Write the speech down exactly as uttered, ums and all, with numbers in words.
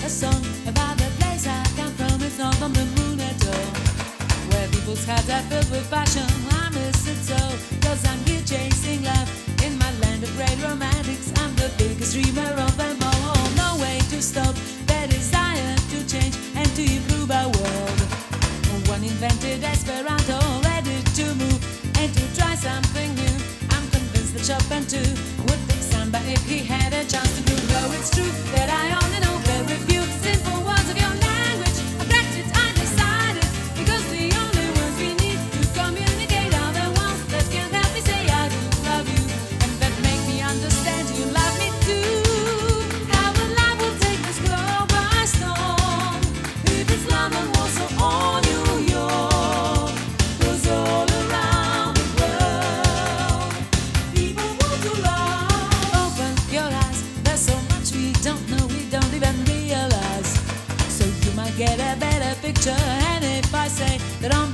a song about the place I come from. It's not from the moon at all, where people's hearts are filled with passion. I miss it so, cause I'm here chasing love in my land of great romantics. I'm the biggest dreamer of them all. No way to stop their desire to change and to improve our world. One invented Esperanto, ready to move and to try something new. I'm convinced that Chopin too would pick samba if he had a chance to do. Though it's true that I only know very few simple words of your language, I practiced, I decided, because the only words we need to communicate are the ones that can help me say I do love you, and that make me understand you love me too. Our love will take this globe by storm, if it's London, Warsaw, or New York, 'cause all around the world people want to love. Open your eyes, there's so much we don't know, we don't even realize, so you might get a better picture. And if I say that I'm